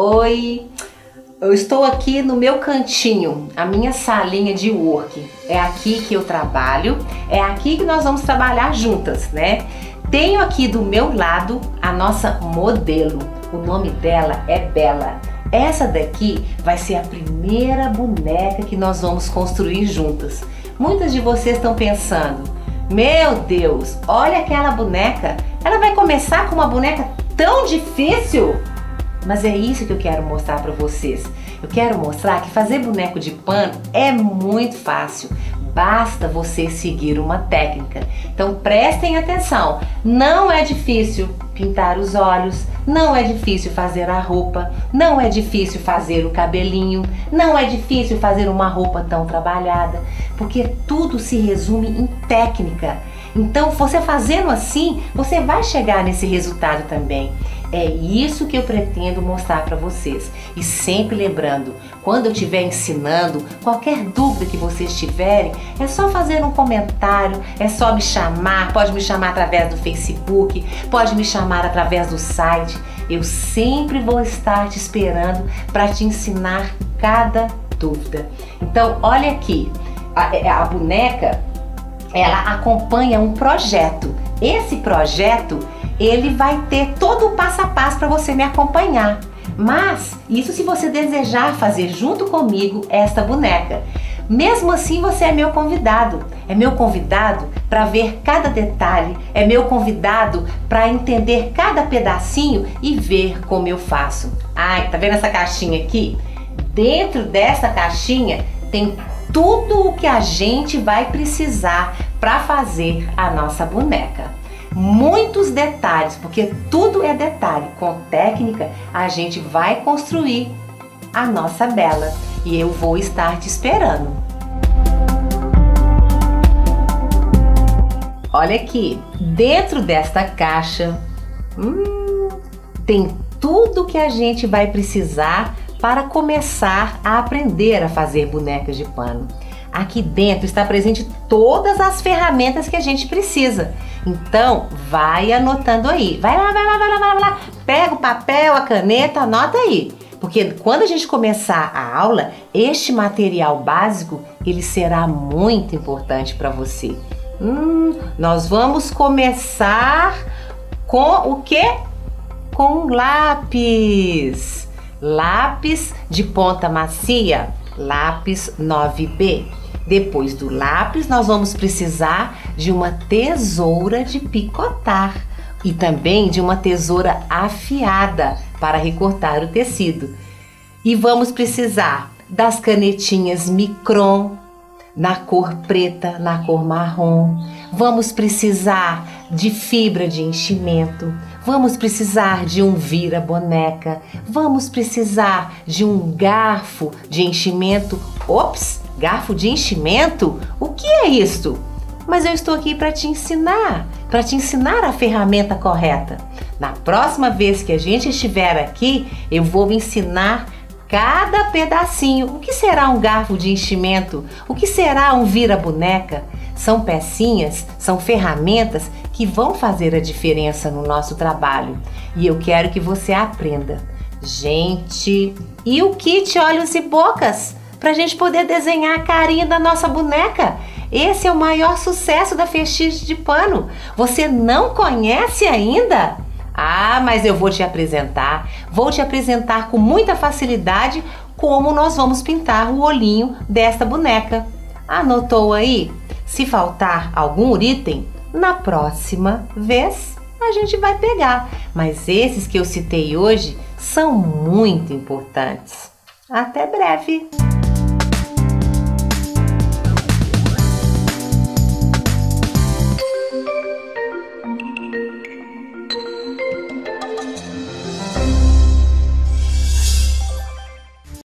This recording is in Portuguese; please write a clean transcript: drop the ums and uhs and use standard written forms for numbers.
Oi, eu estou aqui no meu cantinho, a minha salinha de work. É aqui que eu trabalho, é aqui que nós vamos trabalhar juntas, né? Tenho aqui do meu lado a nossa modelo. O nome dela é Bela. Essa daqui vai ser a primeira boneca que nós vamos construir juntas. Muitas de vocês estão pensando, meu Deus, olha aquela boneca, ela vai começar com uma boneca tão difícil? Mas é isso que eu quero mostrar para vocês. Eu quero mostrar que fazer boneco de pano é muito fácil. Basta você seguir uma técnica. Então prestem atenção, não é difícil pintar os olhos, não é difícil fazer a roupa, não é difícil fazer o cabelinho, não é difícil fazer uma roupa tão trabalhada, porque tudo se resume em técnica. Então você fazendo assim, você vai chegar nesse resultado também. É isso que eu pretendo mostrar para vocês. E sempre lembrando, quando eu estiver ensinando, qualquer dúvida que vocês tiverem, é só fazer um comentário, é só me chamar, pode me chamar através do Facebook, pode me chamar através do site. Eu sempre vou estar te esperando para te ensinar cada dúvida. Então, olha aqui, a boneca, ela acompanha um projeto. Esse projeto, ele vai ter todo o passo a passo para você me acompanhar. Mas isso se você desejar fazer junto comigo esta boneca. Mesmo assim, você é meu convidado. É meu convidado para ver cada detalhe. É meu convidado para entender cada pedacinho e ver como eu faço. Ai, tá vendo essa caixinha aqui? Dentro dessa caixinha tem tudo o que a gente vai precisar para fazer a nossa boneca. Muitos detalhes, porque tudo é detalhe. Com técnica, a gente vai construir a nossa Bela. E eu vou estar te esperando. Olha aqui, dentro desta caixa, tem tudo que a gente vai precisar para começar a aprender a fazer bonecas de pano. Aqui dentro está presente todas as ferramentas que a gente precisa. Então, vai anotando aí. Vai lá. Pega o papel, a caneta, anota aí. Porque quando a gente começar a aula, este material básico, ele será muito importante para você. Nós vamos começar com o quê? Com lápis. Lápis de ponta macia, lápis 9B. Depois do lápis, nós vamos precisar de uma tesoura de picotar e também de uma tesoura afiada para recortar o tecido. E vamos precisar das canetinhas micron, na cor preta, na cor marrom. Vamos precisar de fibra de enchimento. Vamos precisar de um vira-boneca. Vamos precisar de um garfo de enchimento. Ops! Garfo de enchimento? O que é isso? Mas eu estou aqui para te ensinar a ferramenta correta. Na próxima vez que a gente estiver aqui, eu vou ensinar cada pedacinho. O que será um garfo de enchimento? O que será um vira-boneca? São pecinhas, são ferramentas que vão fazer a diferença no nosso trabalho. E eu quero que você aprenda. Gente, e o kit olhos e bocas? Para a gente poder desenhar a carinha da nossa boneca. Esse é o maior sucesso da Festite de Pano. Você não conhece ainda? Ah, mas eu vou te apresentar com muita facilidade como nós vamos pintar o olhinho desta boneca. Anotou aí? Se faltar algum item, na próxima vez a gente vai pegar. Mas esses que eu citei hoje são muito importantes. Até breve!